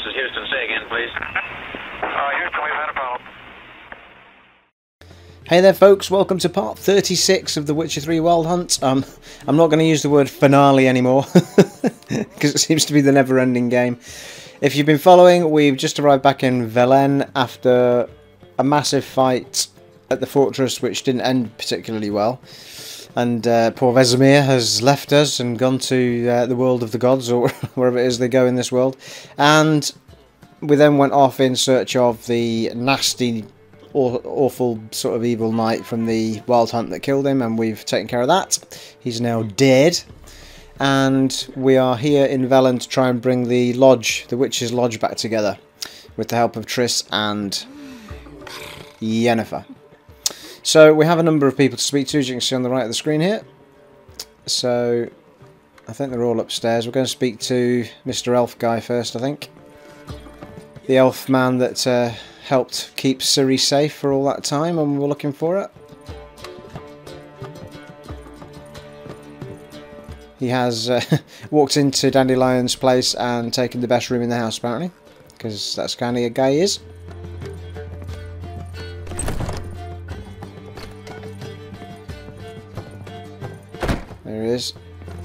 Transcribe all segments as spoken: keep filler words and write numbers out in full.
is Houston. Say again, please. Uh, Houston, we've had a problem. Hey there folks, welcome to part thirty-six of The Witcher three Wild Hunt. Um, I'm not going to use the word finale anymore, because it seems to be the never-ending game. If you've been following, we've just arrived back in Velen after a massive fight at the fortress which didn't end particularly well. And uh, poor Vesemir has left us and gone to uh, the world of the gods, or wherever it is they go in this world. And we then went off in search of the nasty, aw awful sort of evil knight from the Wild Hunt that killed him, and we've taken care of that. He's now dead. And we are here in Velen to try and bring the lodge, the Witch's Lodge, back together with the help of Triss and Yennefer. So we have a number of people to speak to, as you can see on the right of the screen here. So I think they're all upstairs. We're going to speak to Mister Elf Guy first, I think. The elf man that uh, helped keep Ciri safe for all that time when we were looking for it. He has uh, walked into Dandelion's place and taken the best room in the house, apparently, because that's kind of a guy he is. There he is.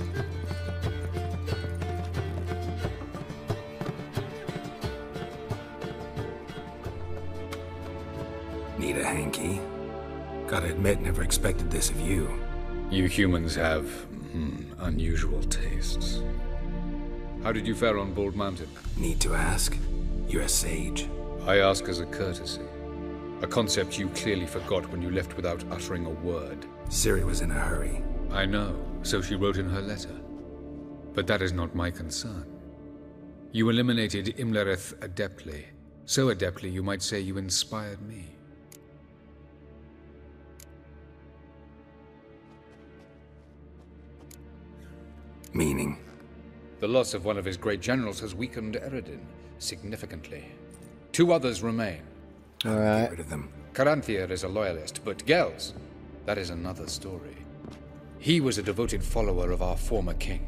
Need a hanky? Gotta admit, never expected this of you. You humans have hmm, unusual tastes. How did you fare on Bald Mountain? Need to ask? You're a sage. I ask as a courtesy. A concept you clearly forgot when you left without uttering a word. Ciri was in a hurry. I know, so she wrote in her letter. But that is not my concern. You eliminated Imlerith adeptly. So adeptly you might say you inspired me. Meaning? The loss of one of his great generals has weakened Eredin significantly. Two others remain. Alright. Get rid of them. Caranthir is a loyalist, but Gels, that is another story. He was a devoted follower of our former king.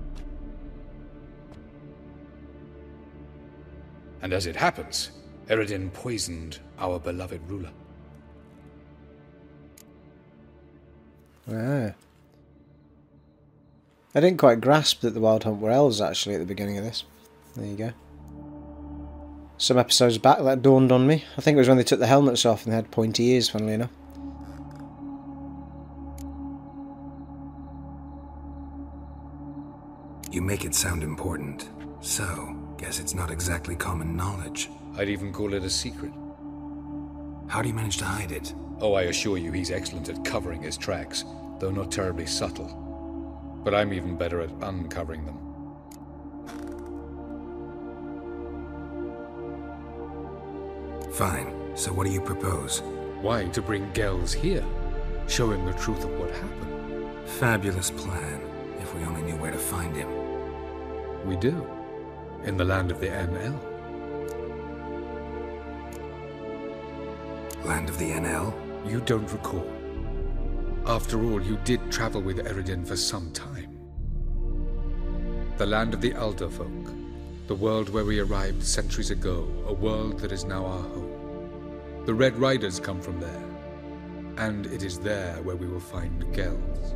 And as it happens, Eredin poisoned our beloved ruler. Ah. I didn't quite grasp that the Wild Hunt were elves, actually, at the beginning of this. There you go. Some episodes back, that dawned on me. I think it was when they took the helmets off and they had pointy ears, funnily enough. You make it sound important. So, guess it's not exactly common knowledge. I'd even call it a secret. How do you manage to hide it? Oh, I assure you he's excellent at covering his tracks, though not terribly subtle. But I'm even better at uncovering them. Fine. So what do you propose? Why, to bring Gels here. Show him the truth of what happened. Fabulous plan, if we only knew where to find him. We do. In the land of the N L. Land of the N L? You don't recall. After all, you did travel with Eredin for some time. The land of the Elder Folk. The world where we arrived centuries ago. A world that is now our home. The Red Riders come from there. And it is there where we will find Gels.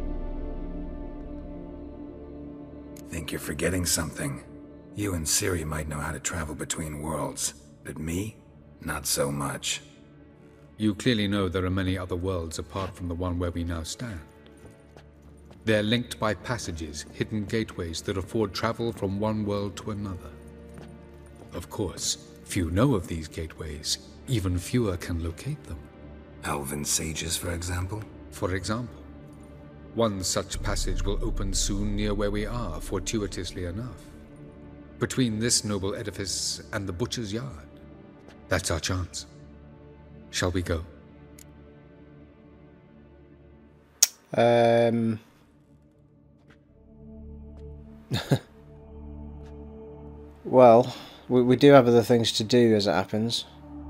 Think you're forgetting something. You and Ciri might know how to travel between worlds. But me? Not so much. You clearly know there are many other worlds apart from the one where we now stand. They're linked by passages, hidden gateways that afford travel from one world to another. Of course, few know of these gateways. Even fewer can locate them. Elven sages, for example? For example. One such passage will open soon near where we are, fortuitously enough. Between this noble edifice and the butcher's yard. That's our chance. Shall we go? Um... well, we, we do have other things to do, as it happens.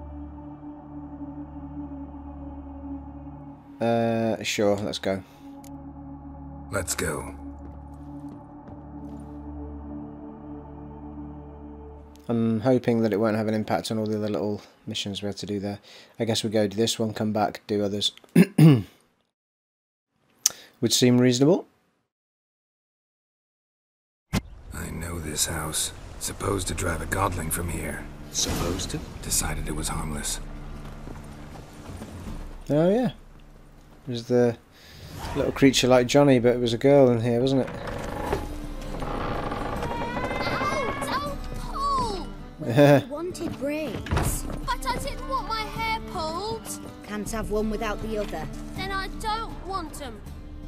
Uh, sure, let's go. Let's go. I'm hoping that it won't have an impact on all the other little missions we have to do there. I guess we go do this one, come back, do others. Would seem reasonable. I know this house. Supposed to drive a godling from here. Supposed to? Decided it was harmless. Oh yeah. It was the little creature like Johnny, but it was a girl in here, wasn't it? Ow, don't pull! Yeah. You wanted braids. But I didn't want my hair pulled. Can't have one without the other. Then I don't want them.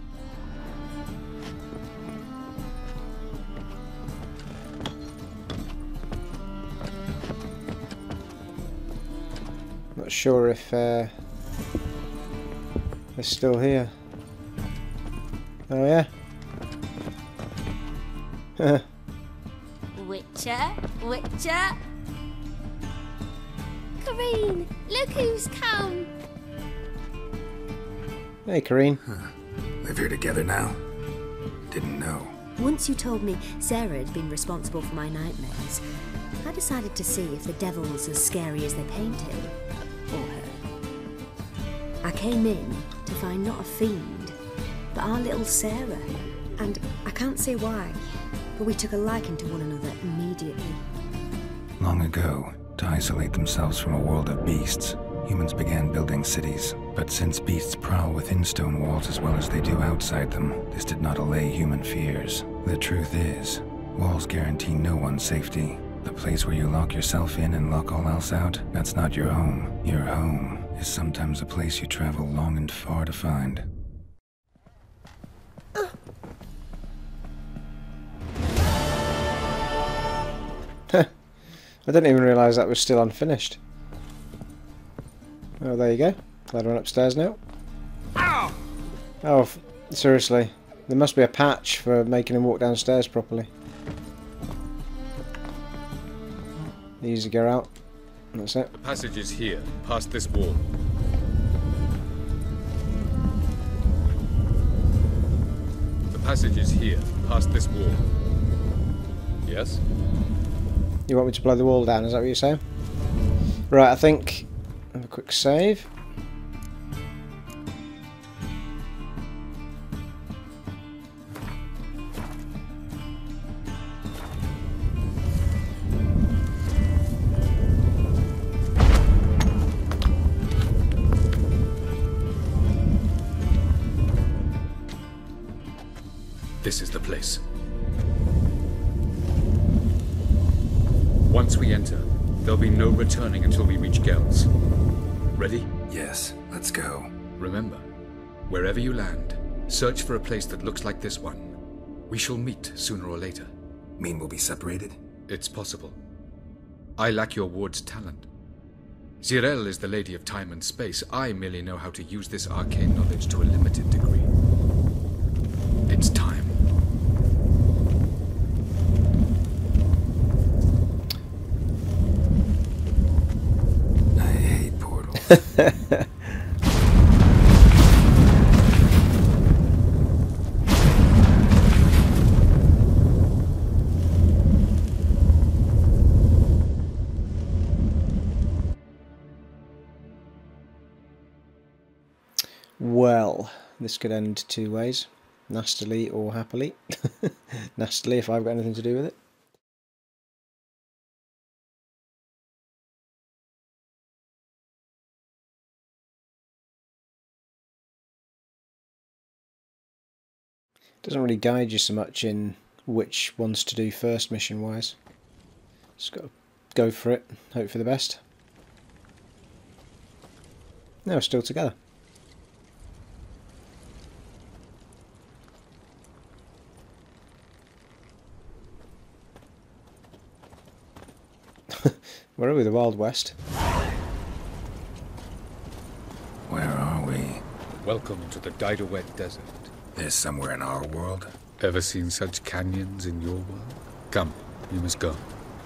Not sure if uh, they're still here. Oh yeah. Witcher, Witcher. Kareen, look who's come. Hey, Kareen. Live here together now? Didn't know. Once you told me Sarah had been responsible for my nightmares, I decided to see if the devil was as scary as they paint him. Or her. I came in to find not a fiend, but our little Sarah. And I can't say why, but we took a liking to one another immediately. Long ago, to isolate themselves from a world of beasts, humans began building cities. But since beasts prowl within stone walls as well as they do outside them, this did not allay human fears. The truth is, walls guarantee no one's safety. The place where you lock yourself in and lock all else out, that's not your home. Your home is sometimes a place you travel long and far to find. I didn't even realise that was still unfinished. Oh, there you go. Glad we're upstairs now. Ow! Oh, f seriously. There must be a patch for making him walk downstairs properly. Easy to get out. That's it. The passage is here, past this wall. The passage is here, past this wall. Yes? You want me to blow the wall down, is that what you're saying? Right, I think... Have a quick save. This is the place. Once we enter, there'll be no returning until we reach Gel's. Ready? Yes, let's go. Remember, wherever you land, search for a place that looks like this one. We shall meet sooner or later. Mean we'll be separated? It's possible. I lack your ward's talent. Zirel is the lady of time and space. I merely know how to use this arcane knowledge to a limited degree. It's time. I hate portals. Well, this could end two ways. Nastily or happily. Nastily if I've got anything to do with it. Doesn't really guide you so much in which ones to do first mission wise. Just got to go for it, hope for the best. No, we're still together. Where are we? The Wild West? Where are we? Welcome to the Daidaret Desert. This somewhere in our world? Ever seen such canyons in your world? Come, you must go.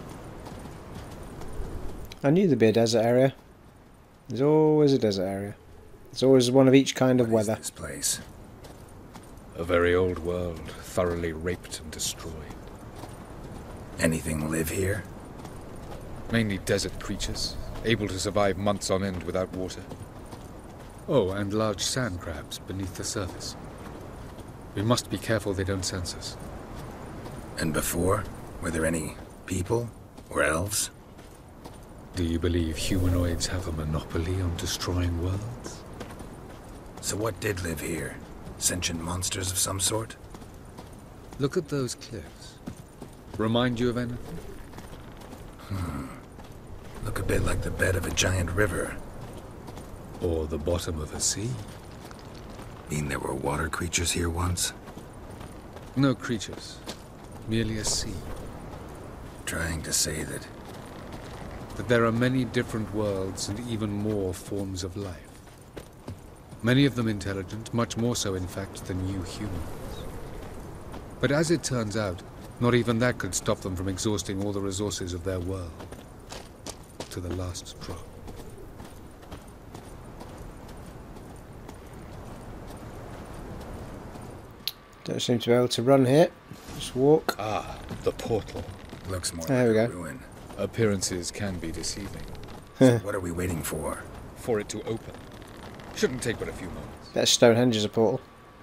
I knew there'd be a desert area. There's always a desert area. There's always one of each kind of What is weather. this place? A very old world, thoroughly raped and destroyed. Anything live here? Mainly desert creatures, able to survive months on end without water. Oh, and large sand crabs beneath the surface. We must be careful they don't sense us. And before? Were there any people? Or elves? Do you believe humanoids have a monopoly on destroying worlds? So what did live here? Sentient monsters of some sort? Look at those cliffs. Remind you of anything? Hmm. Look a bit like the bed of a giant river. Or the bottom of a sea. Mean there were water creatures here once? No creatures. Merely a sea. Trying to say that... That there are many different worlds and even more forms of life. Many of them intelligent, much more so in fact than you humans. But as it turns out, not even that could stop them from exhausting all the resources of their world. To the last drop. Don't seem to be able to run here. Just walk. Ah, the portal. Looks more There like we a go. ruin. Appearances can be deceiving. So what are we waiting for? For it to open. Shouldn't take but a few moments. Bet Stonehenge is a portal.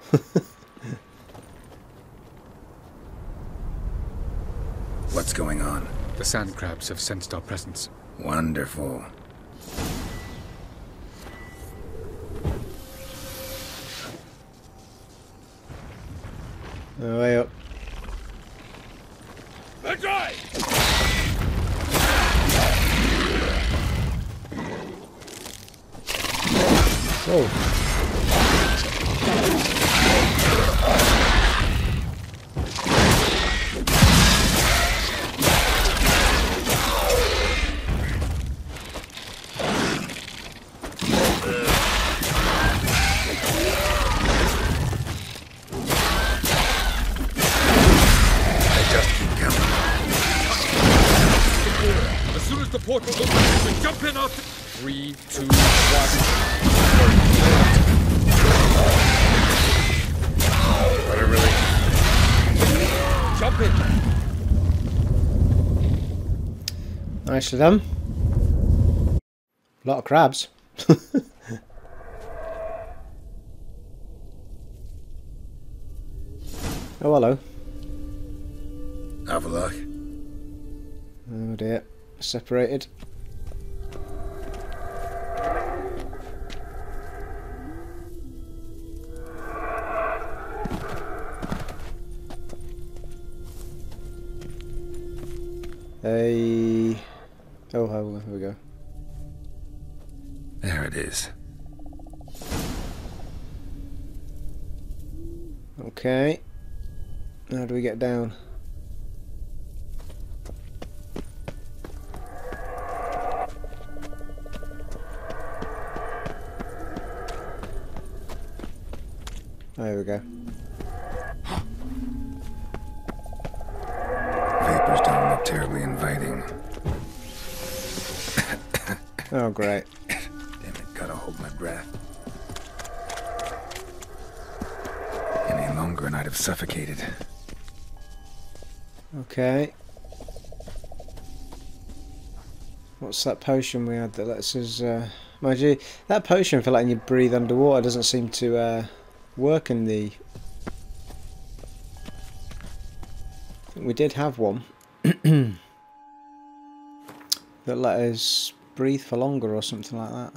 What's going on? The sand crabs have sensed our presence. Wonderful. Oh, way up. Oh. As soon as the portal opens, we jump in after... Three, two, one... Better really... Jump in! Nicely done. A lot of crabs. Oh, hello. Avallac'h. Oh dear. Separated. Hey. Oh, here we go. There it is. Okay. How do we get down? There we go. Vapors don't look terribly inviting. Oh, great. Damn it, gotta hold my breath. Any longer and I'd have suffocated. Okay. What's that potion we had that lets us... Uh, mind you, that potion for letting you breathe underwater doesn't seem to uh, work in the... I think we did have one. that let us breathe for longer or something like that.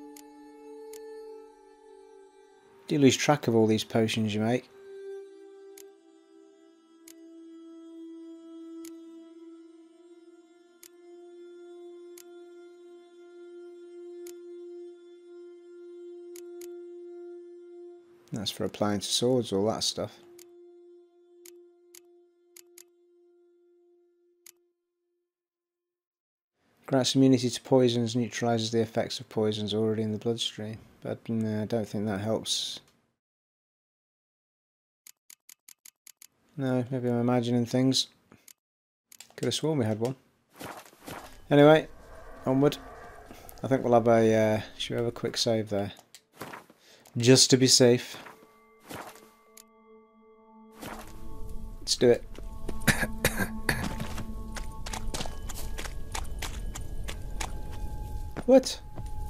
Do you lose track of all these potions you make? That's for applying to swords, all that stuff. Grants immunity to poisons, neutralises the effects of poisons already in the bloodstream. But no, I don't think that helps. No, maybe I'm imagining things. Could have sworn we had one. Anyway, onward. I think we'll have a, uh, should we have a quick save there? Just to be safe. Let's do it. What?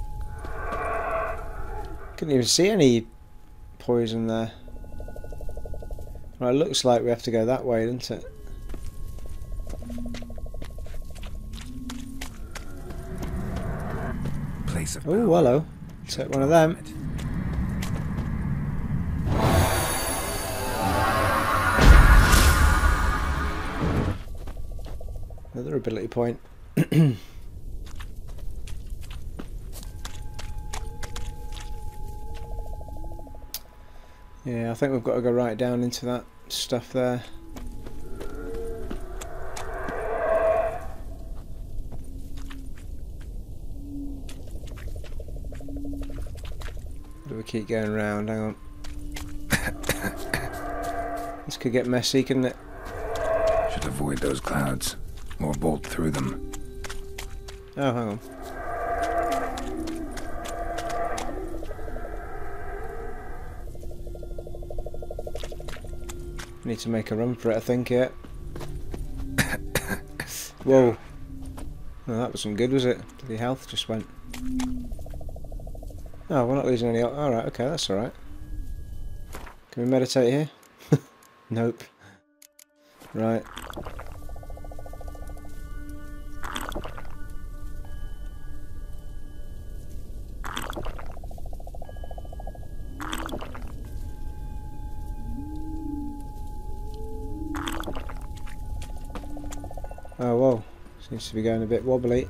Couldn't even see any poison there. Right, looks like we have to go that way, doesn't it? Place of Oh, power. hello. Take one of them. Another ability point. Yeah, I think we've got to go right down into that stuff there. Do we keep going round? Hang on. This could get messy, couldn't it? Should avoid those clouds, or bolt through them. Oh, hang on. Need to make a run for it, I think, yeah. Whoa. Oh, that was some good, was it? The health just went. Oh, we're not losing any... Alright, okay, that's alright. Can we meditate here? Nope. Right. Oh, whoa. Seems to be going a bit wobbly.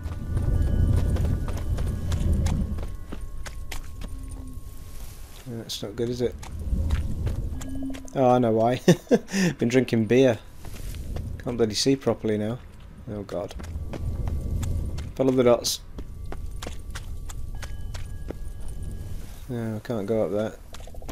That's not good, is it? Oh, I know why. Been drinking beer. Can't bloody see properly now. Oh, God. Follow the dots. No, I can't go up there.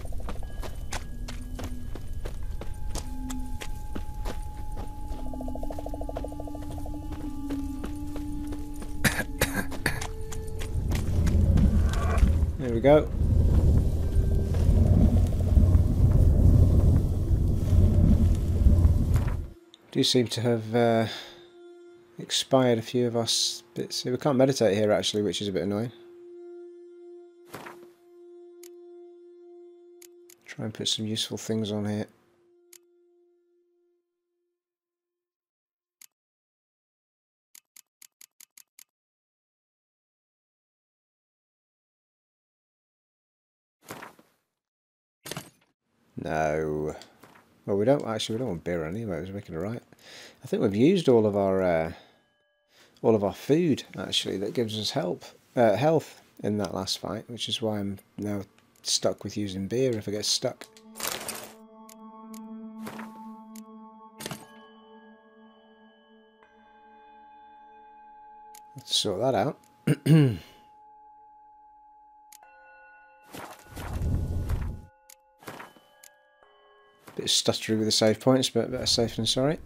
There we go. Do seem to have uh, expired a few of us bits. We can't meditate here actually, which is a bit annoying. Try and put some useful things on here. No. Well, we don't actually. We don't want beer anyway. We're making it right. I think we've used all of our uh, all of our food actually. That gives us help, uh, health in that last fight, which is why I'm now stuck with using beer if I get stuck. Let's sort that out. Bit stuttery with the save points, but better safe than sorry.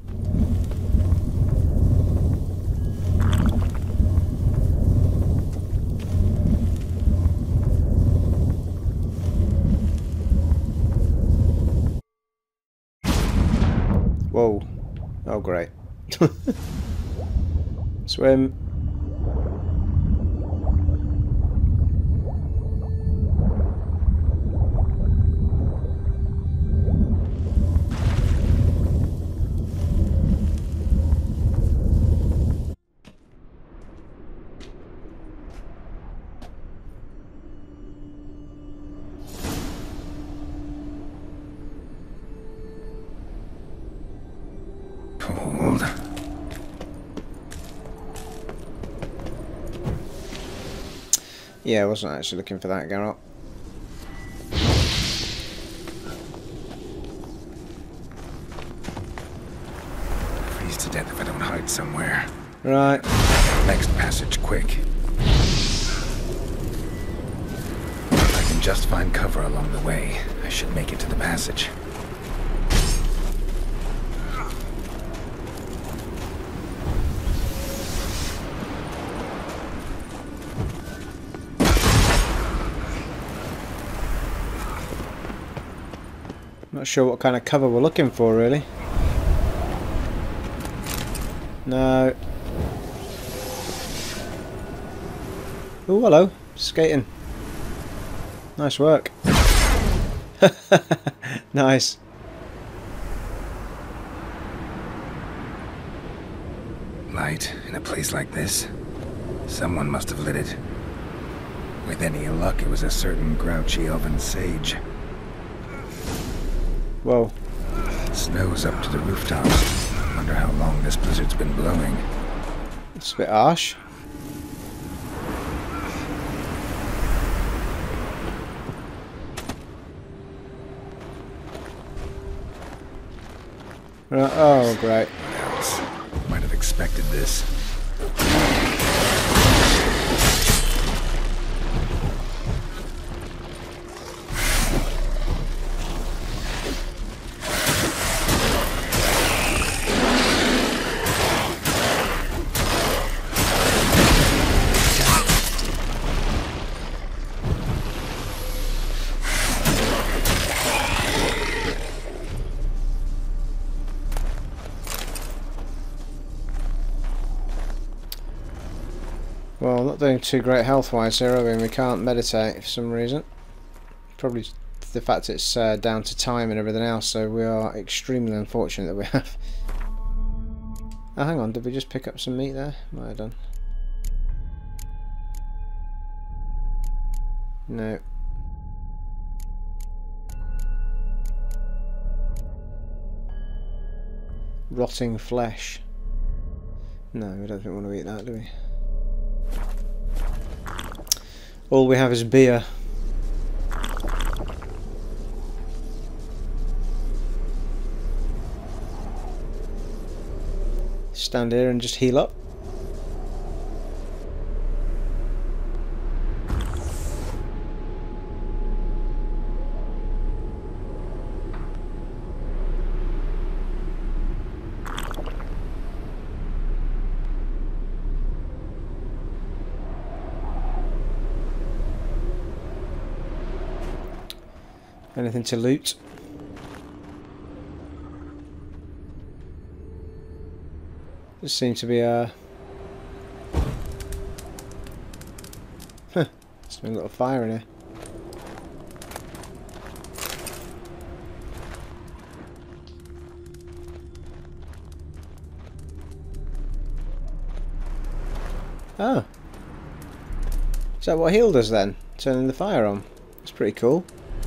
Whoa. Oh, great. Swim. Cold. Yeah, I wasn't actually looking for that, Garrett. Freeze to death if I don't hide somewhere. Right. Next passage, quick. If I can just find cover along the way, I should make it to the passage. Not sure what kind of cover we're looking for, really. No. Oh, hello. Skating. Nice work. Nice. Light in a place like this? Someone must have lit it. With any luck, it was a certain grouchy elven sage. Whoa. Snow's up to the rooftops. Wonder how long this blizzard's been blowing. It's a bit harsh. Right, oh, great. What else? Might have expected this. Well, I'm not doing too great health-wise here, are we? We can't meditate for some reason. Probably the fact it's uh, down to time and everything else, so we are extremely unfortunate that we have. Oh, hang on, did we just pick up some meat there? Might have done. No. Rotting flesh. No, we don't think we want to eat that, do we? All we have is beer. Stand here and just heal up. Anything to loot? There seems to be a... Huh, there's been a little fire in here. Oh. Is that what healed us then? Turning the fire on? That's pretty cool.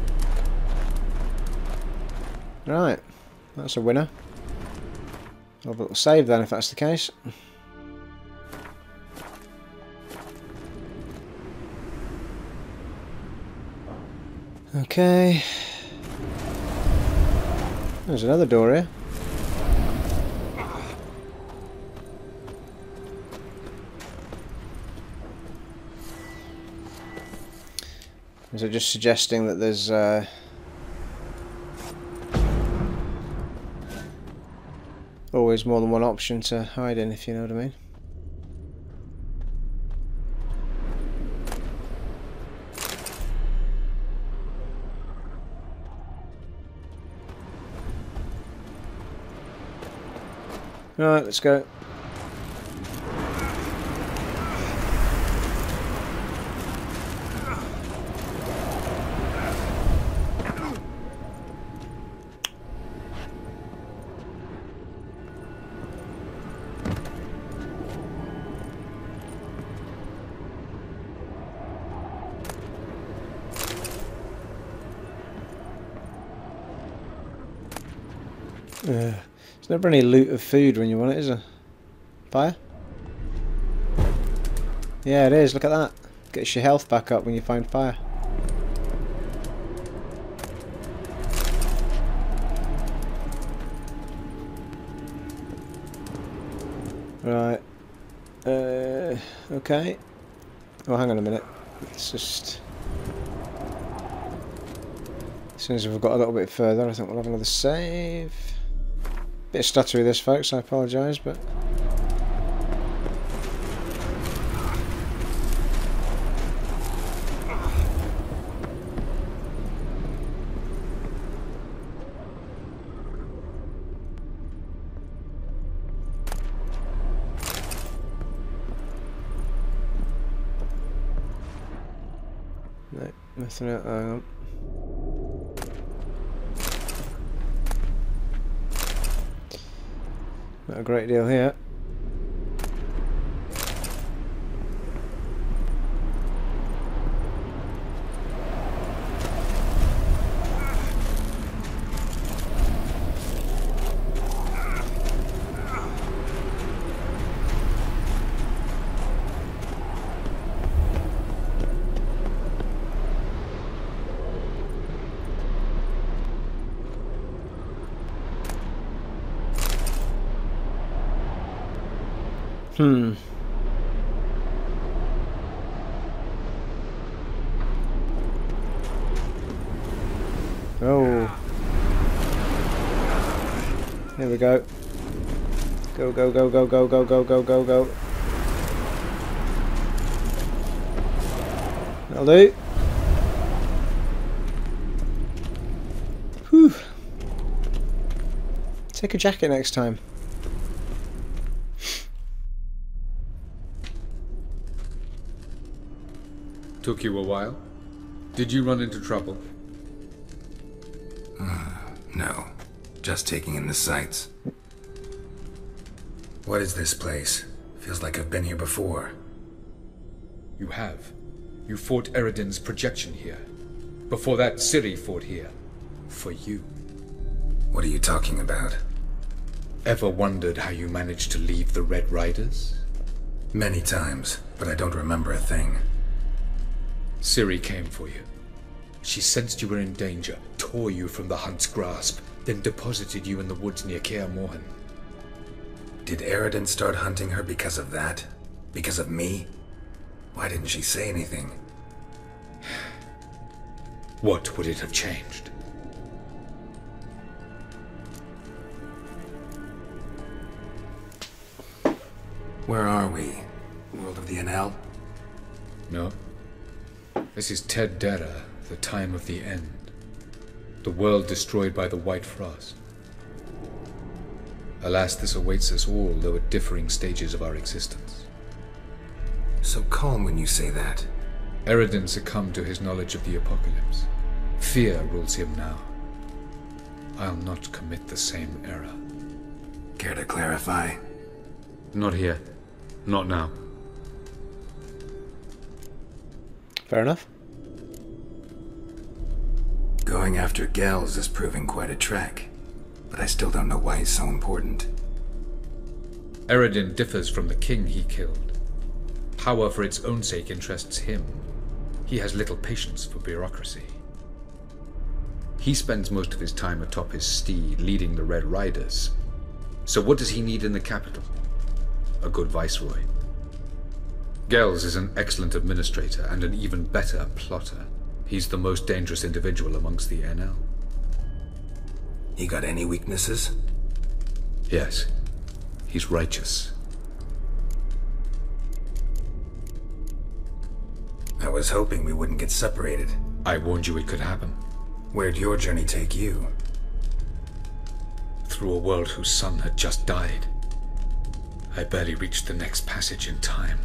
Right, that's a winner. I'll have a little save then if that's the case. Okay. There's another door here. Is it just suggesting that there's uh, always more than one option to hide in, if you know what I mean? Right, let's go. Uh, there's never any loot of food when you want it, is there? Fire? Yeah, it is. Look at that. Gets your health back up when you find fire. Right. Uh, okay. Oh, hang on a minute. It's just... As soon as we've got a little bit further, I think we'll have another save. Bit of stuttery this, folks, I apologise, but... No, nothing out. Hang on. Not a great deal here. Hmm. Oh. Here we go. Go, go, go, go, go, go, go, go, go, go. That'll do. Whew. Take a jacket next time. Took you a while? Did you run into trouble? Uh, no. Just taking in the sights. What is this place? Feels like I've been here before. You have. You fought Eridan's projection here. Before that, Ciri fought here. For you. What are you talking about? Ever wondered how you managed to leave the Red Riders? Many times, but I don't remember a thing. Ciri came for you. She sensed you were in danger, tore you from the Hunt's grasp, then deposited you in the woods near Kaer Morhen. Did Eridan start hunting her because of that? Because of me? Why didn't she say anything? What would it have changed? Where are we? World of the Enel? No. This is Ted Dara, the time of the end. The world destroyed by the White Frost. Alas, this awaits us all, though at differing stages of our existence. So calm when you say that. Eridan succumbed to his knowledge of the apocalypse. Fear rules him now. I'll not commit the same error. Care to clarify? Not here. Not now. Fair enough. Going after Gels is proving quite a trek, but I still don't know why he's so important. Eridan differs from the king he killed. Power for its own sake interests him. He has little patience for bureaucracy. He spends most of his time atop his steed, leading the Red Riders. So what does he need in the capital? A good viceroy. Gels is an excellent administrator and an even better plotter. He's the most dangerous individual amongst the Enel. He got any weaknesses? Yes. He's righteous. I was hoping we wouldn't get separated. I warned you it could happen. Where'd your journey take you? Through a world whose son had just died. I barely reached the next passage in time.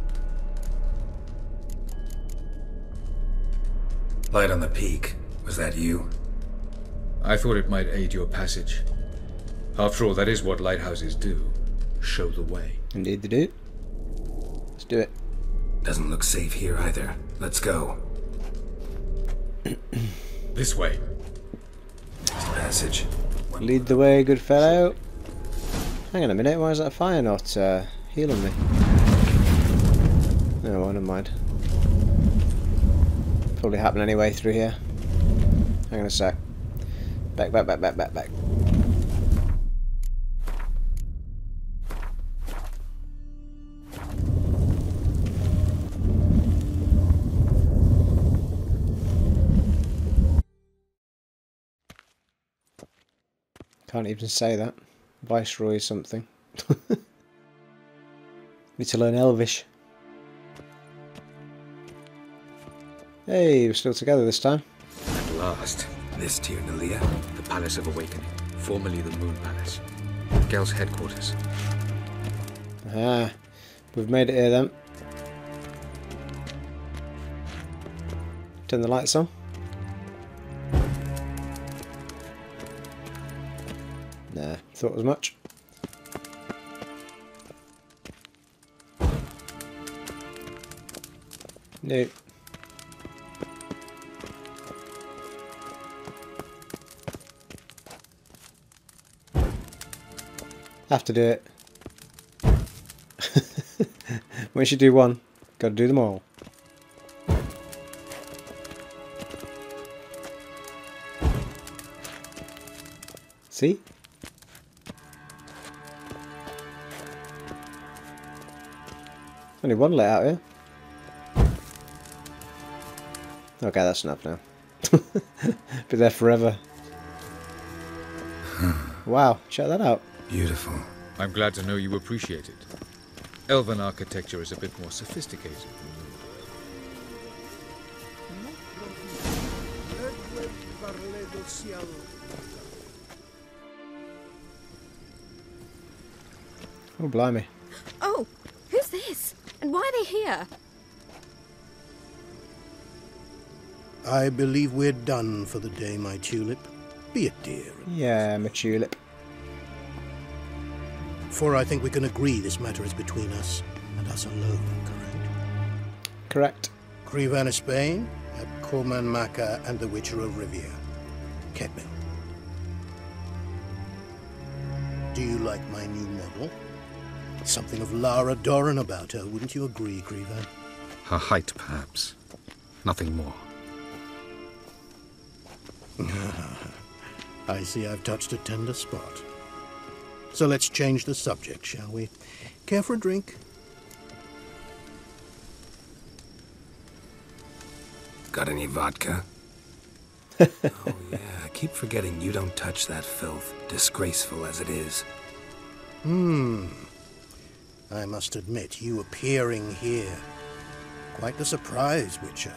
Light on the peak. Was that you? I thought it might aid your passage. After all, that is what lighthouses do. Show the way. Indeed they do. Let's do it. Doesn't look safe here either. Let's go. This way. Next passage. Lead the way, good fellow. Hang on a minute, why is that fire not uh, healing me? No, well, never mind. Probably happen anyway through here. Hang on a sec. Back, back, back, back, back, back. Can't even say that. Viceroy something. Need to learn Elvish. Hey, we're still together this time. At last. This Tyr Nalia? The Palace of Awakening, formerly the Moon Palace. Gel's headquarters. Ah, we've made it here then. Turn the lights on. Nah, thought as much. Nope. Have to do it. Once you do one, gotta do them all. See? Only one let out here. Okay, that's enough now. Be there forever. Wow, check that out. Beautiful. I'm glad to know you appreciate it. Elven architecture is a bit more sophisticated than you. Oh, blimey. Oh, who's this? And why are they here? I believe we're done for the day, my tulip. Be it dear. Yeah, my tulip. For I think we can agree this matter is between us and us alone, correct? Correct. Crevan of Spain, at Corman Maca and the Witcher of Rivia. Kedmin. Do you like my new model? Something of Lara Doran about her, wouldn't you agree, Crevan? Her height, perhaps. Nothing more. I see I've touched a tender spot. So let's change the subject, shall we? Care for a drink? Got any vodka? Oh yeah, I keep forgetting you don't touch that filth, disgraceful as it is. Hmm. I must admit, you appearing here, quite the surprise, Witcher.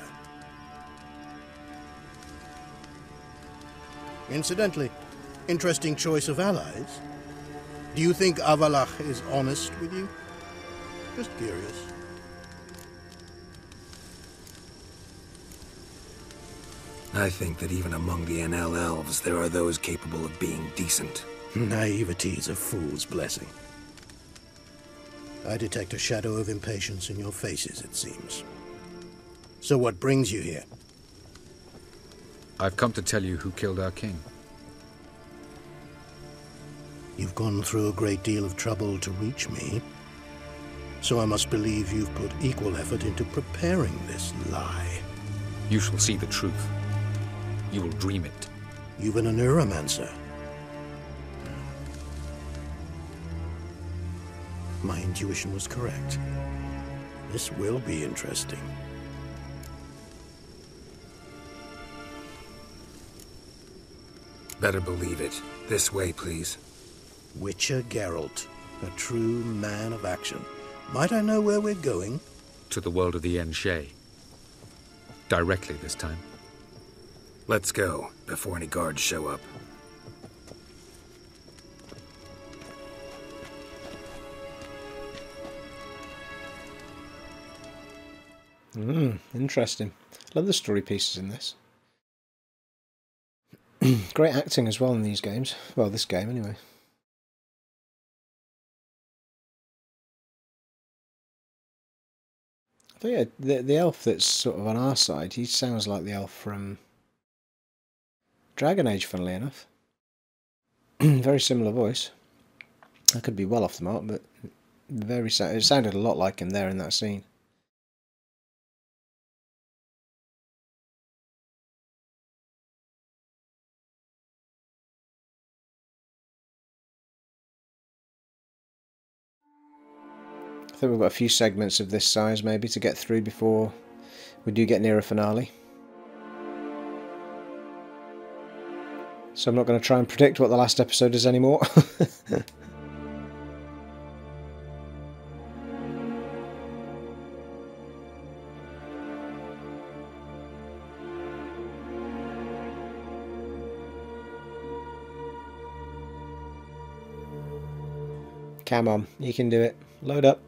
Incidentally, interesting choice of allies. Do you think Avallac'h is honest with you? Just curious. I think that even among the N L elves, there are those capable of being decent. Naivety is a fool's blessing. I detect a shadow of impatience in your faces, it seems. So what brings you here? I've come to tell you who killed our king. You've gone through a great deal of trouble to reach me, so I must believe you've put equal effort into preparing this lie. You shall see the truth. You will dream it. You've an neuromancer. My intuition was correct. This will be interesting. Better believe it. This way, please. Witcher Geralt, a true man of action. Might I know where we're going? To the world of the Yen Shay. Directly this time. Let's go, before any guards show up. Hmm, interesting. Love the story pieces in this. Great acting as well in these games. Well, this game anyway. But yeah, the, the elf that's sort of on our side, he sounds like the elf from Dragon Age, funnily enough. Very similar voice. I could be well off the mark, but very it sounded a lot like him there in that scene. I think we've got a few segments of this size maybe to get through before we do get near a finale. So I'm not going to try and predict what the last episode is anymore. Come on, you can do it. Load up.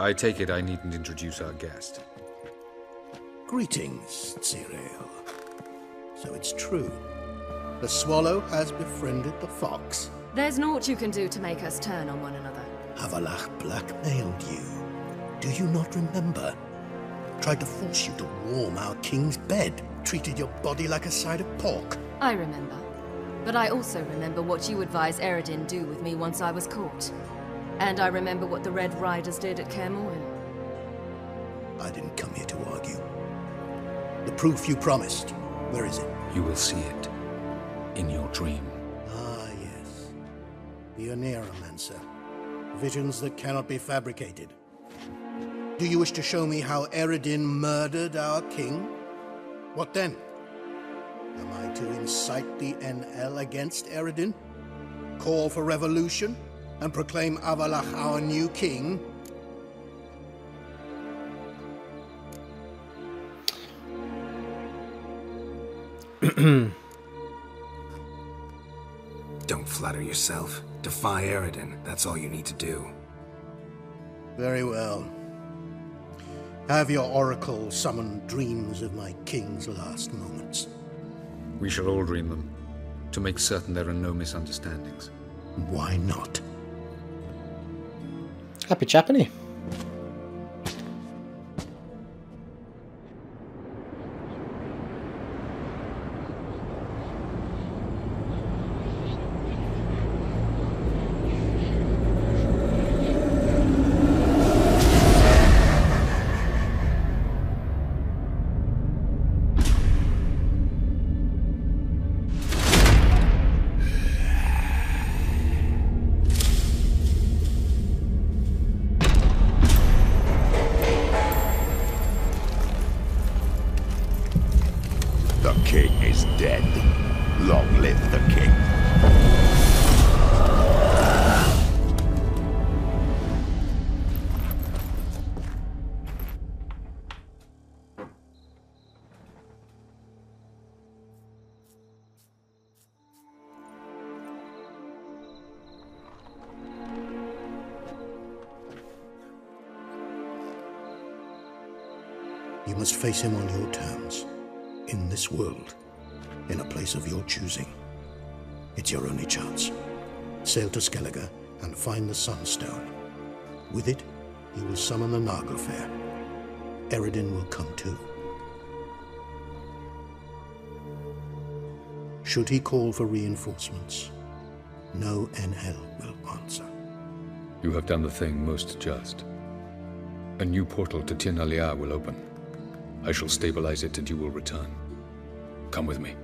I take it I needn't introduce our guest. Greetings, Cyril. So it's true. The swallow has befriended the fox. There's naught you can do to make us turn on one another. Avallac'h blackmailed you. Do you not remember? Tried to force you to warm our king's bed. Treated your body like a side of pork. I remember. But I also remember what you advised Eredin do with me once I was caught. And I remember what the Red Riders did at Kaer Morhen. I didn't come here to argue. The proof you promised, where is it? You will see it in your dream. Ah, yes. The Oneiromancer. Visions that cannot be fabricated. Do you wish to show me how Eredin murdered our king? What then? Am I to incite the N L against Eredin? Call for revolution? And proclaim Avallac'h our new king? Don't flatter yourself. Defy Eredin. That's all you need to do. Very well. Have your oracle summon dreams of my king's last moments. We shall all dream them, to make certain there are no misunderstandings. Why not? Happy chappany. The king is dead. Long live the king. You must face him on your terms. In this world, in a place of your choosing. It's your only chance. Sail to Skellige and find the Sunstone. With it, you will summon the Naglfar. Eredin will come too. Should he call for reinforcements, no N L will answer. You have done the thing most just. A new portal to Tir na Liar will open. I shall stabilize it and you will return. Come with me.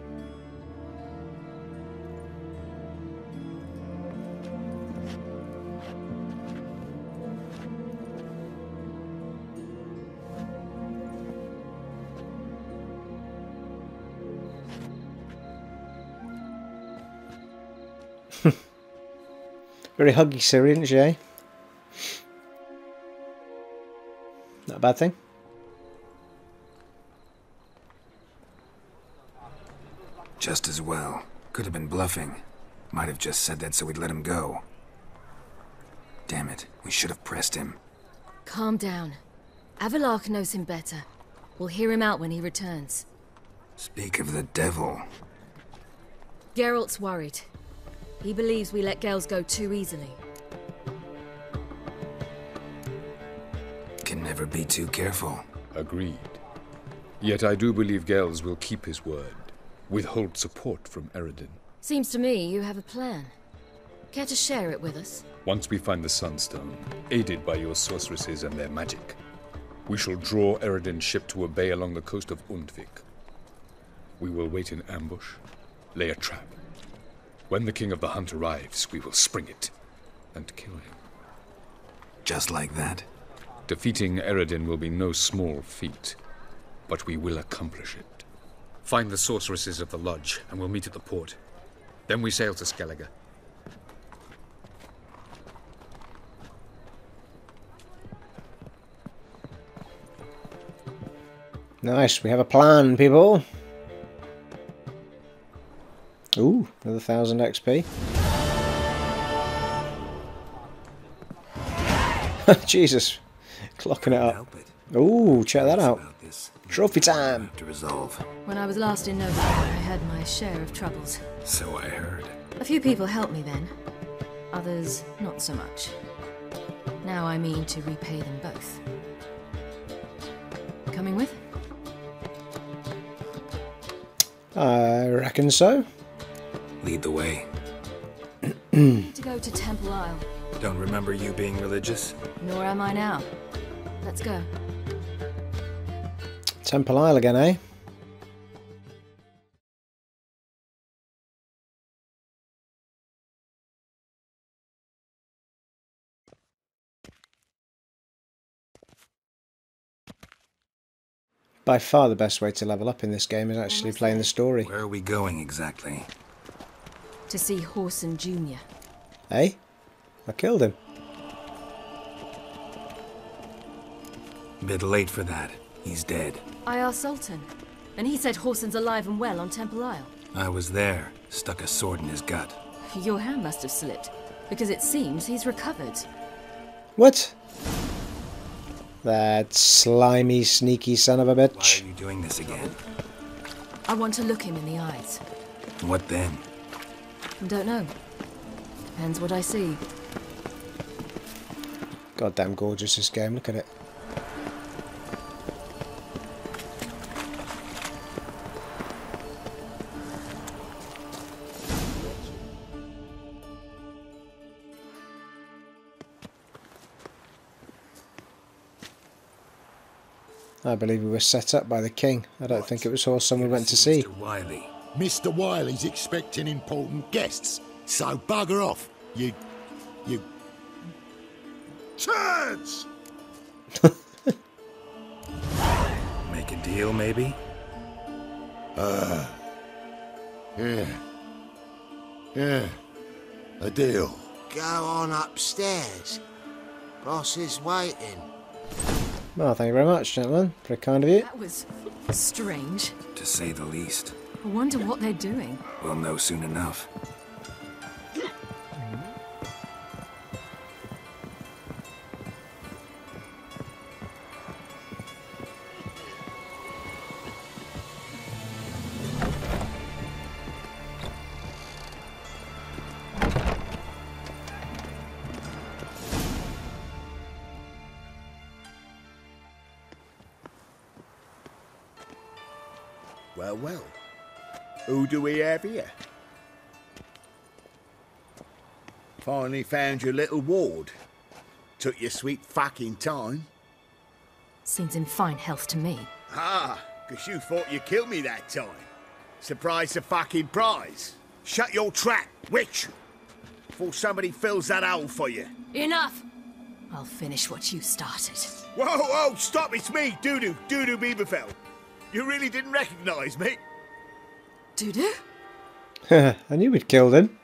Very huggy Ciri, isn't she, eh? Not a bad thing. Just as well. Could have been bluffing. Might have just said that so we'd let him go. Damn it, we should have pressed him. Calm down. Avallac'h knows him better. We'll hear him out when he returns. Speak of the devil. Geralt's worried. He believes we let Gales go too easily. Can never be too careful. Agreed. Yet I do believe Gales will keep his word. Withhold support from Eredin. Seems to me you have a plan. Care to share it with us? Once we find the Sunstone, aided by your sorceresses and their magic, we shall draw Eredin's ship to a bay along the coast of Undvik. We will wait in ambush, lay a trap. When the King of the Hunt arrives, we will spring it and kill him. Just like that? Defeating Eredin will be no small feat, but we will accomplish it. Find the sorceresses of the lodge, and we'll meet at the port. Then we sail to Skellige. Nice, we have a plan, people. Ooh, another thousand X P. Jesus, Clocking it up. Ooh, check that out. Trophy time. To resolve. When I was last in Nova, I had my share of troubles. So I heard. A few people helped me then. Others, not so much. Now I mean to repay them both. Coming with? I reckon so. Lead the way. To go to Temple Isle. Don't remember you being religious? Nor am I now. Let's go. Temple Isle again, eh? By far the best way to level up in this game is actually playing the story. Where are we going exactly? To see Whoreson Junior Eh? I killed him. Bit late for that. He's dead. I asked Sultan, and he said Whoreson's alive and well on Temple Isle. I was there. Stuck a sword in his gut. Your hand must have slipped, because it seems he's recovered. What? That slimy, sneaky son of a bitch. Why are you doing this again? I want to look him in the eyes. What then? Don't know. Depends what I see. Goddamn gorgeous this game, look at it. I believe we were set up by the king. I don't think it was Whoreson we went to see. Mister Wiley. Mister Wiley's expecting important guests, so bugger off, you... you... turds! Make a deal, maybe? Uh... Yeah. Yeah. A deal. Go on upstairs. Boss is waiting. Well, thank you very much, gentlemen. Very kind of you. That was strange. To say the least. I wonder what they're doing. We'll know soon enough. Well, well. Who do we have here? Finally found your little ward. Took your sweet fucking time. Seems in fine health to me. Ah, because you thought you killed me that time. Surprise the fucking prize. Shut your trap, witch! Before somebody fills that hole for you. Enough! I'll finish what you started. Whoa, whoa, stop, it's me, Dudu, Dudu Bieberfeld. You really didn't recognise me? Dudu? I knew we'd killed him.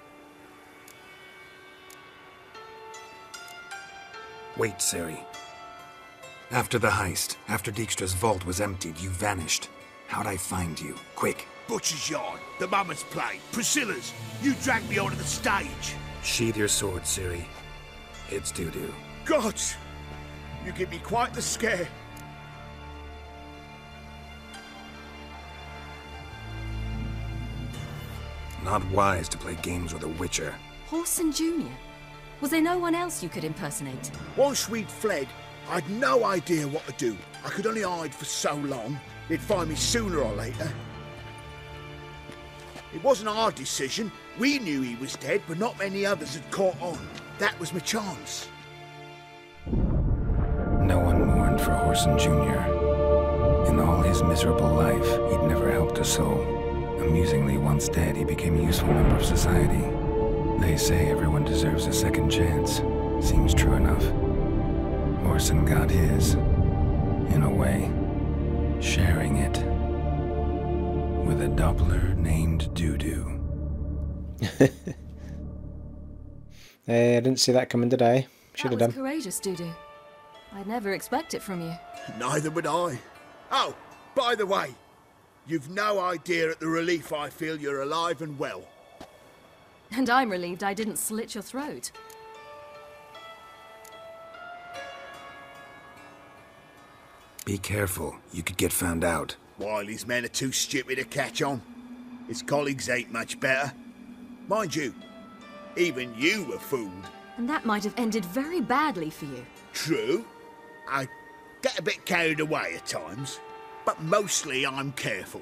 Wait, Ciri. After the heist, after Dijkstra's vault was emptied, you vanished. How'd I find you? Quick. Butcher's Yard, the Mama's Play, Priscilla's. You dragged me onto the stage. Sheathe your sword, Ciri. It's Dudu. God! You give me quite the scare. Not wise to play games with a witcher. Whoreson Junior? Was there no one else you could impersonate? Once we'd fled, I'd no idea what to do. I could only hide for so long. They'd find me sooner or later. It wasn't our decision. We knew he was dead, but not many others had caught on. That was my chance. No one mourned for Whoreson Junior In all his miserable life, he'd never helped a soul. Amusingly, once dead, he became a useful member of society. They say everyone deserves a second chance. Seems true enough. Whoreson got his, in a way, sharing it with a Doppler named Dudu. Hey, I didn't see that coming today. Should have That done. was courageous, Dudu. I'd never expect it from you. Neither would I. Oh, by the way, you've no idea at the relief I feel you're alive and well. And I'm relieved I didn't slit your throat. Be careful. You could get found out. Wiley's men are too stupid to catch on. His colleagues ain't much better. Mind you, even you were fooled. And that might have ended very badly for you. True. I get a bit carried away at times, but mostly I'm careful.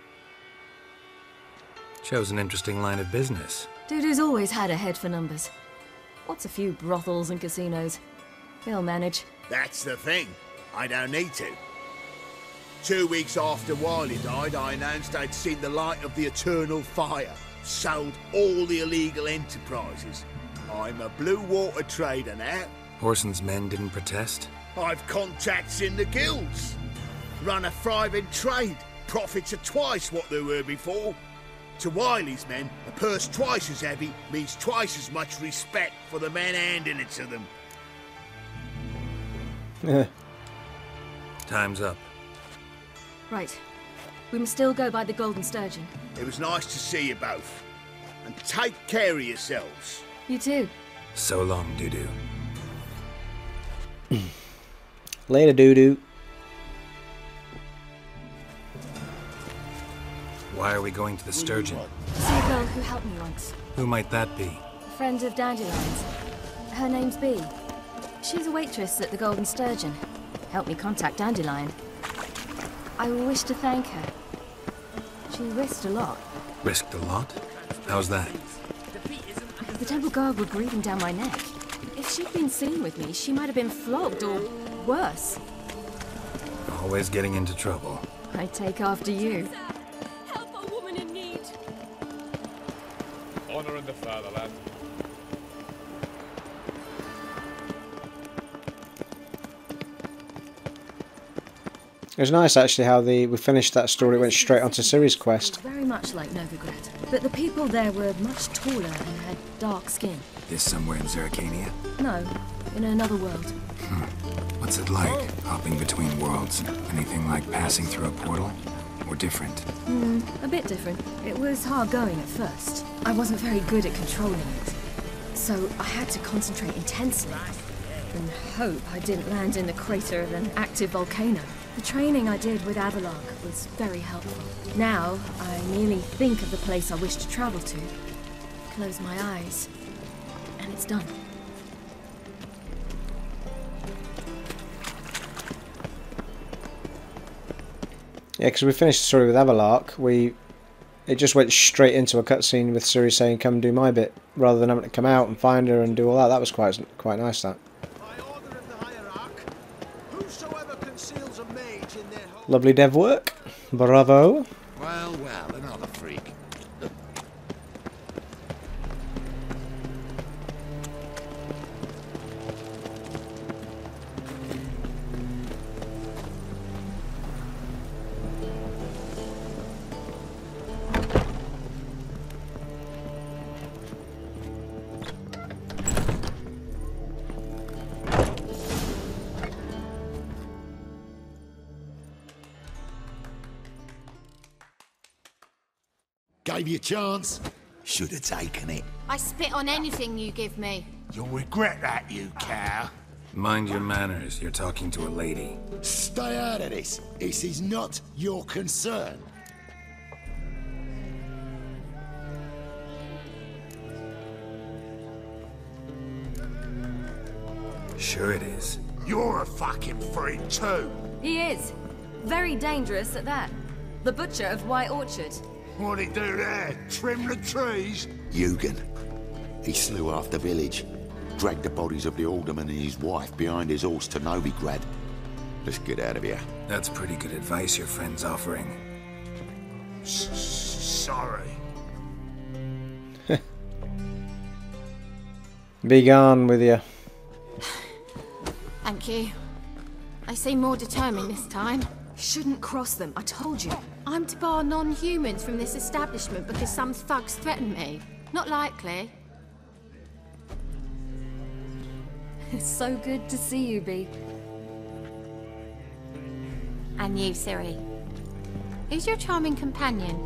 Shows an interesting line of business. Dudu's always had a head for numbers. What's a few brothels and casinos? He'll manage. That's the thing. I don't need to. Two weeks after Wiley died, I announced I'd seen the light of the eternal fire. Sold all the illegal enterprises. I'm a blue water trader now. Horson's men didn't protest? I've contacts in the guilds. Run a thriving trade. Profits are twice what they were before. To Wiley's men, a purse twice as heavy means twice as much respect for the men handing it to them. Yeah. Time's up. Right. We must still go by the Golden Sturgeon. It was nice to see you both. And take care of yourselves. You too. So long, Dudu. Later, Dudu. Why are we going to the Sturgeon? See a girl who helped me once. Who might that be? A friend of Dandelion's. Her name's Bee. She's a waitress at the Golden Sturgeon. Helped me contact Dandelion. I wish to thank her. She risked a lot. Risked a lot? How's that? The temple guard were breathing down my neck. If she'd been seen with me, she might have been flogged or worse. Always getting into trouble. I take after you. Help a woman in need. Honor in the fatherland. It was nice actually how the we finished that story. It went straight onto Ciri's quest. Very much like Novigrad, but the people there were much taller and had dark skin. This somewhere in Zerrikania? No, in another world. Hmm. What's it like, hopping between worlds? Anything like passing through a portal? Or different? Hmm, a bit different. It was hard going at first. I wasn't very good at controlling it. So I had to concentrate intensely. And hope I didn't land in the crater of an active volcano. The training I did with Avallac'h was very helpful. Now, I merely think of the place I wish to travel to, close my eyes, and it's done. Yeah, because we finished the story with Avallac'h, we it just went straight into a cutscene with Ciri saying, "Come do my bit," rather than having to come out and find her and do all that. That was quite quite nice. That. Lovely dev work. Bravo. Well, well, another freak. Gave you a chance. Should have taken it. I spit on anything you give me. You'll regret that, you cow. Mind your manners. You're talking to a lady. Stay out of this. This is not your concern. Sure it is. You're a fucking freak too. He is. Very dangerous at that. The butcher of White Orchard. What'd he do there? Trim the trees? Eugen. He slew half the village. Dragged the bodies of the alderman and his wife behind his horse to Novigrad. Let's get out of here. That's pretty good advice your friend's offering. S Sorry. Be gone with you. Thank you. I seem more determined this time. Shouldn't cross them, I told you. I'm to bar non-humans from this establishment because some thugs threaten me. Not likely. It's so good to see you, Bee. And you, Ciri. Who's your charming companion?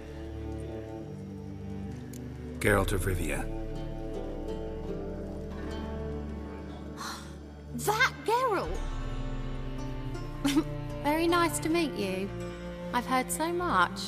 Geralt of Rivia. very nice to meet you. I've heard so much.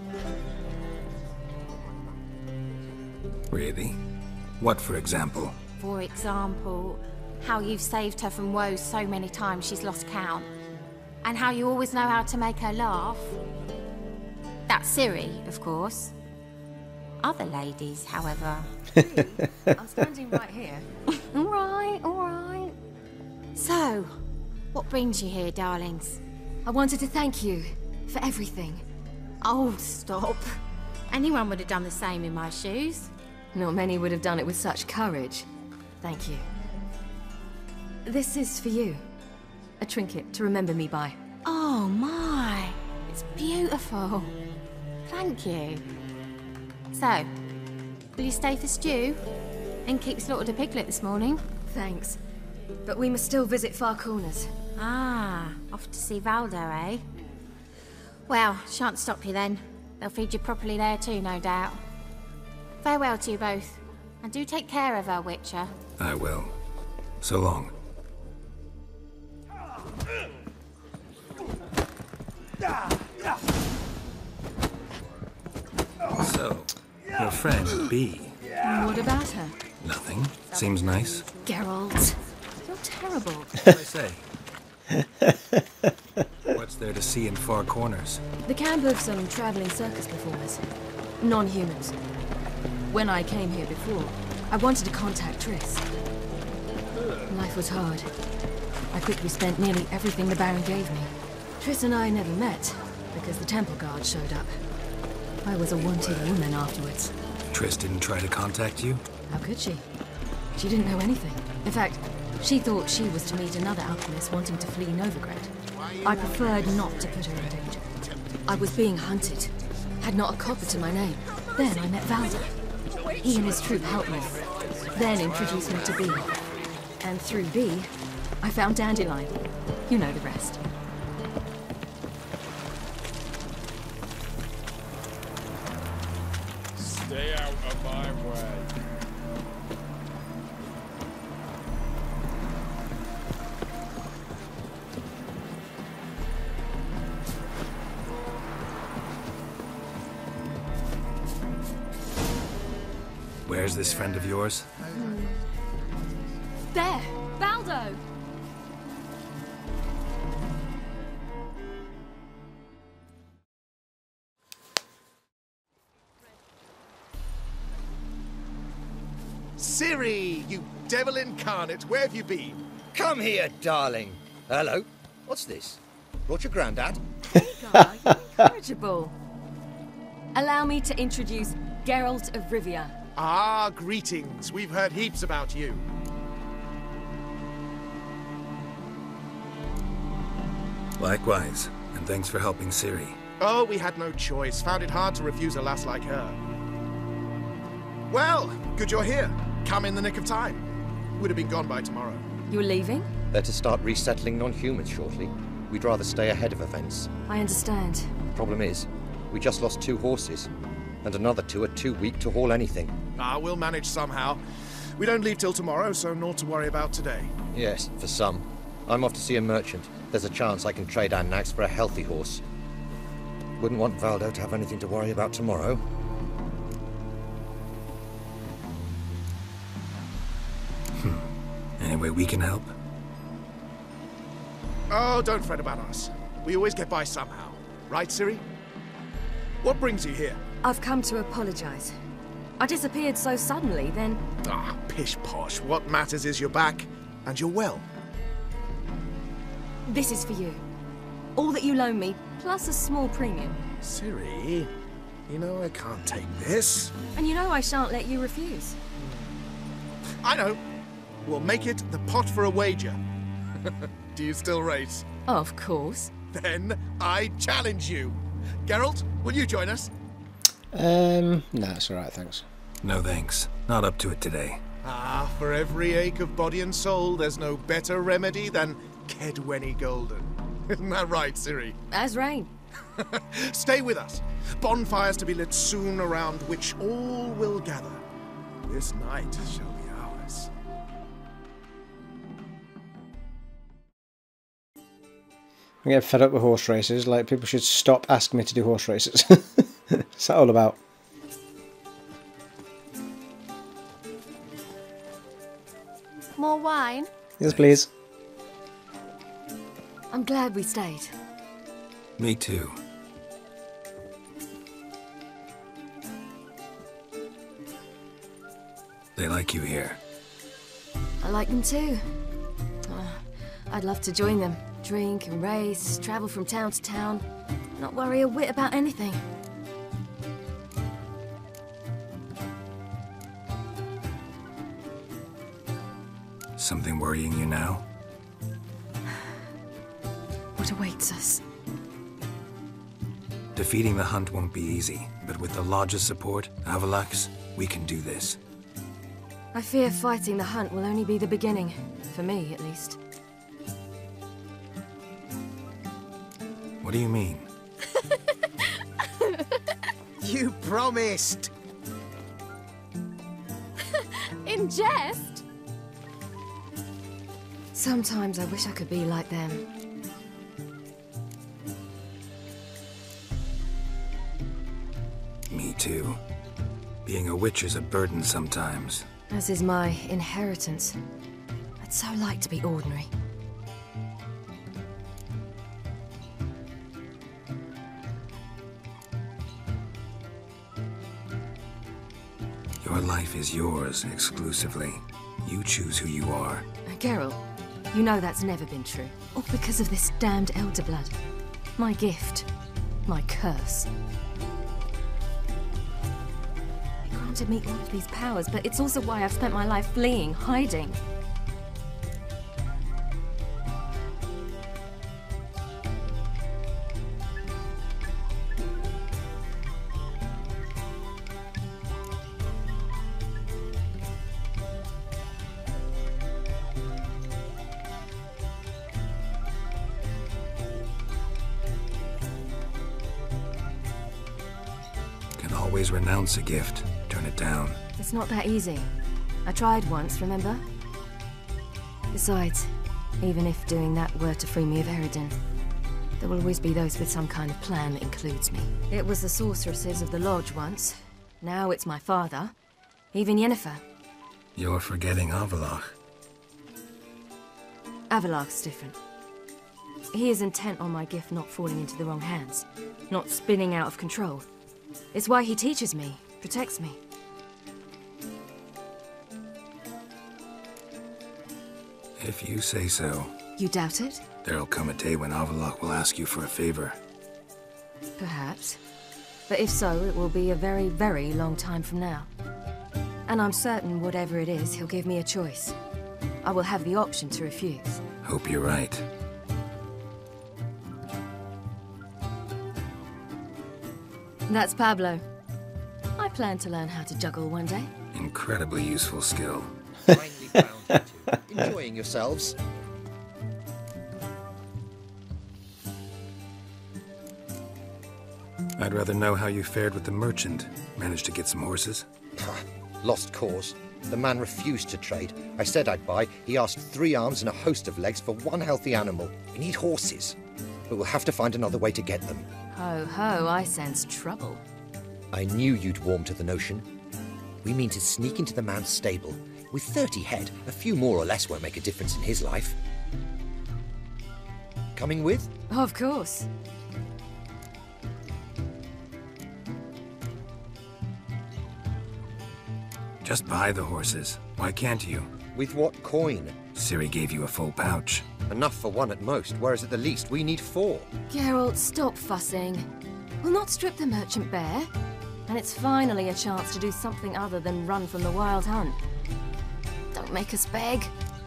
Really? What, for example? For example, how you've saved her from woes so many times she's lost count. And how you always know how to make her laugh. That's Ciri, of course. Other ladies, however. I'm standing right here. All right, all right. So, what brings you here, darlings? I wanted to thank you for everything. Oh, stop. Anyone would have done the same in my shoes. Not many would have done it with such courage. Thank you. This is for you. A trinket to remember me by. Oh my, it's beautiful. Thank you. So, will you stay for stew? And keep slaughtered a piglet this morning? Thanks. But we must still visit Far Corners. Ah, off to see Valdo, eh? Well, shan't stop you then. They'll feed you properly there too, no doubt. Farewell to you both. And do take care of her, Witcher. I will. So long. So, your friend, Bee. What about her? Nothing. Seems nice. Geralt, you're terrible. What did I say? What's there to see in Far Corners? The camp of some traveling circus performers. Non-humans. When I came here before, I wanted to contact Triss. Life was hard. I quickly spent nearly everything the Baron gave me. Triss and I never met, because the Temple Guard showed up. I was a wanted woman afterwards. Triss didn't try to contact you? How could she? She didn't know anything. In fact, she thought she was to meet another alchemist wanting to flee Novigrad. I preferred not to put her in danger. I was being hunted. Had not a copper to my name. Then I met Valdo. He and his troop helped me. Then introduced me to Bee. And through Bee, I found Dandelion. You know the rest. Stay out of my way. Where's this friend of yours? There! Valdo! Ciri, you devil incarnate, where have you been? Come here, darling. Hello. What's this? Brought your granddad? Hagar, you're incorrigible. Allow me to introduce Geralt of Rivia. Ah, greetings. We've heard heaps about you. Likewise, and thanks for helping Ciri. Oh, we had no choice. Found it hard to refuse a lass like her. Well, good you're here. Come in the nick of time. Would have been gone by tomorrow. You're leaving? They're to start resettling non-humans shortly. We'd rather stay ahead of events. I understand. Problem is, we just lost two horses, and another two are too weak to haul anything. Ah, we'll manage somehow. We don't leave till tomorrow, so naught to worry about today. Yes, for some. I'm off to see a merchant. There's a chance I can trade our nags for a healthy horse. Wouldn't want Valdo to have anything to worry about tomorrow. Hmm. Any way we can help? Oh, don't fret about us. We always get by somehow. Right, Ciri? What brings you here? I've come to apologize. I disappeared so suddenly, then... Ah, pish-posh. What matters is you're back, and you're well. This is for you. All that you loan me, plus a small premium. Ciri, you know I can't take this. And you know I shan't let you refuse. I know. We'll make it the pot for a wager. Do you still race? Of course. Then I challenge you. Geralt, will you join us? Um, no, it's alright, thanks. No thanks. Not up to it today. Ah, for every ache of body and soul, there's no better remedy than Kedwenny Golden. Isn't that right, Ciri? As rain. Stay with us. Bonfires to be lit soon around which all will gather. This night shall be ours. I get fed up with horse races. Like, people should stop asking me to do horse races. What's that all about? More wine? Yes, please. I'm glad we stayed. Me too. They like you here. I like them too. Oh, I'd love to join them. Drink and race, travel from town to town. Not worry a whit about anything. Something worrying you now? What awaits us? Defeating the Hunt won't be easy, but with the Lodge's support, Avalax, we can do this. I fear fighting the Hunt will only be the beginning. For me, at least. What do you mean? You promised! In jest? Sometimes I wish I could be like them. Me too. Being a witch is a burden sometimes. As is my inheritance. I'd so like to be ordinary. Your life is yours, exclusively. You choose who you are. Geralt, you know that's never been true. All because of this damned Elder Blood. My gift. My curse. It granted me all of these powers, but it's also why I've spent my life fleeing, hiding. Always renounce a gift, turn it down. It's not that easy. I tried once, remember? Besides, even if doing that were to free me of Eredin, there will always be those with some kind of plan that includes me. It was the sorceresses of the Lodge once. Now it's my father. Even Yennefer. You're forgetting Avallac'h. Avallac'h's different. He is intent on my gift not falling into the wrong hands, not spinning out of control. It's why he teaches me, protects me. If you say so. You doubt it? There'll come a day when Avallac'h will ask you for a favor. Perhaps. But if so, it will be a very, very long time from now. And I'm certain whatever it is, he'll give me a choice. I will have the option to refuse. Hope you're right. That's Pablo. I plan to learn how to juggle one day. Incredibly useful skill. Finally found you two. Enjoying yourselves? I'd rather know how you fared with the merchant. Managed to get some horses? Lost cause. The man refused to trade. I said I'd buy. He asked three arms and a host of legs for one healthy animal. We need horses. But we'll have to find another way to get them. Ho ho, I sense trouble. I knew you'd warm to the notion. We mean to sneak into the man's stable. With thirty head, a few more or less won't make a difference in his life. Coming with? Of course. Just buy the horses. Why can't you? With what coin? Ciri gave you a full pouch. Enough for one at most, whereas at the least we need four. Geralt, stop fussing. We'll not strip the merchant bare. And it's finally a chance to do something other than run from the Wild Hunt. Don't make us beg.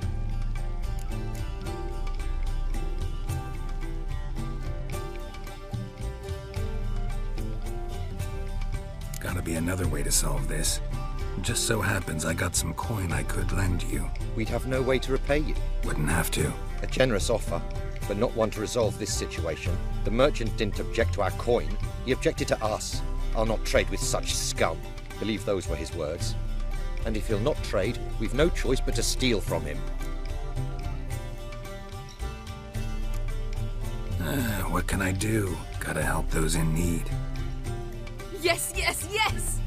Gotta be another way to solve this. It just so happens I got some coin I could lend you. We'd have no way to repay you. Wouldn't have to. A generous offer, but not one to resolve this situation. The merchant didn't object to our coin. He objected to us. I'll not trade with such scum. Believe those were his words. And if he'll not trade, we've no choice but to steal from him. Uh, what can I do? Gotta help those in need. Yes, yes, yes!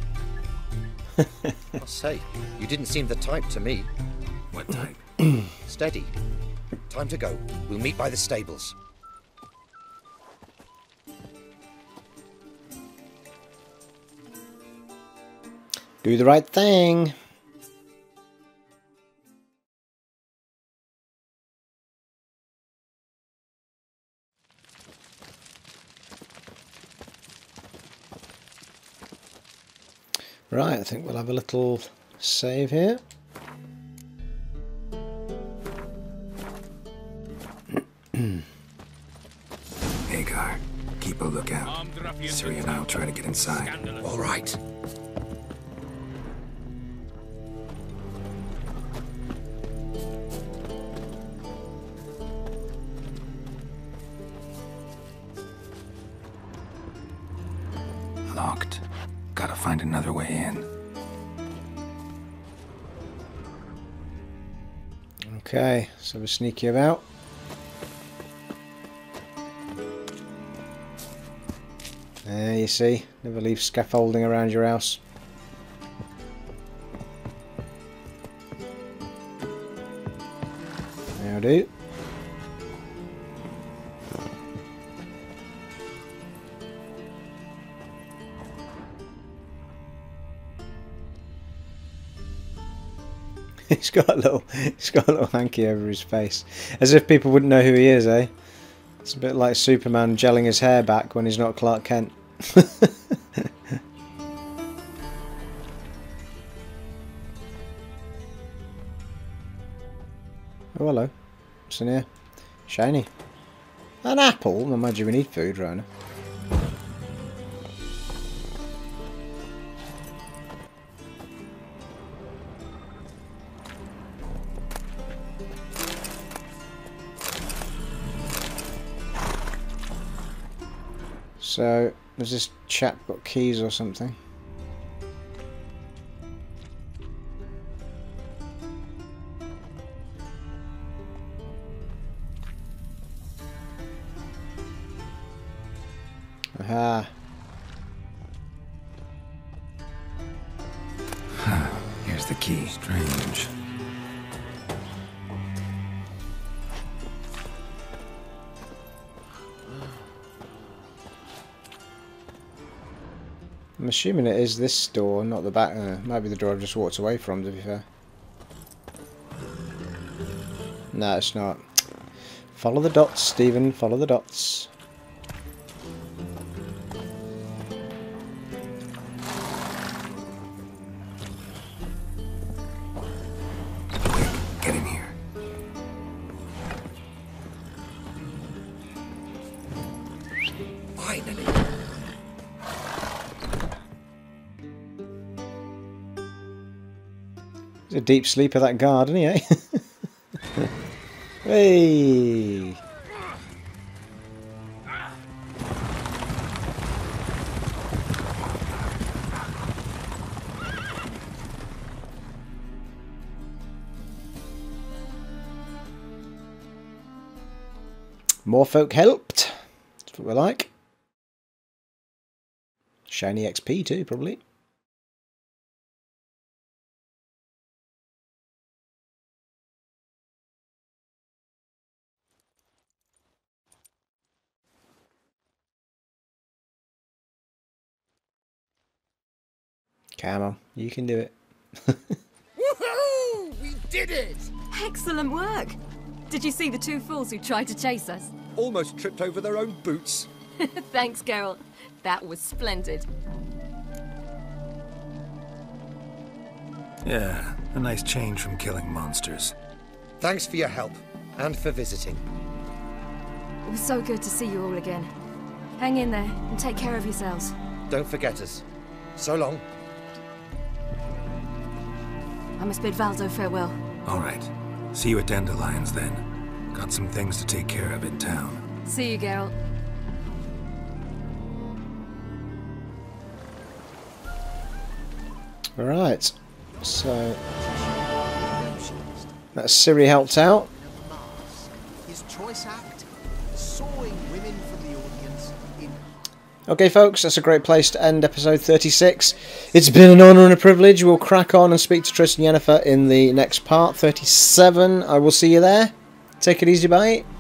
I say, you didn't seem the type to me. What type? Steady. Time to go. We'll meet by the stables. Do the right thing. Right, I think we'll have a little save here. Hagar, keep a lookout. Ciri and I'll try to get inside. All right. Locked. Gotta find another way in. Okay, so we're sneaky about. There you see, never leave scaffolding around your house. Now do. He's got a little, he's got a little hanky over his face, as if people wouldn't know who he is, eh? It's a bit like Superman gelling his hair back when he's not Clark Kent. Oh, hello. What's in here? Shiny. An apple? I imagine we need food, Rona. So, has this chap got keys or something? Aha. Huh. Here's the key. Strange. I'm assuming it is this door, not the back. Uh, might be the door I've just walked away from, to be fair. No, it's not. Follow the dots, Stephen. Follow the dots. Get in here. Finally. He's a deep sleeper, that guard, isn't he, eh? Hey! More folk helped. That's what we like. Shiny X P too, probably. Come on, you can do it. Woohoo! We did it! Excellent work! Did you see the two fools who tried to chase us? Almost tripped over their own boots. Thanks, Geralt. That was splendid. Yeah, a nice change from killing monsters. Thanks for your help, and for visiting. It was so good to see you all again. Hang in there, and take care of yourselves. Don't forget us. So long. I must bid Valdo farewell. All right. See you at Dandelions then. Got some things to take care of in town. See you, Geralt. Alright. So that Ciri helped out. His choice act, sawing women Okay, folks, that's a great place to end episode thirty-six. It's been an honour and a privilege. We'll crack on and speak to Triss and Yennefer in the next part, thirty-seven. I will see you there. Take it easy, bye.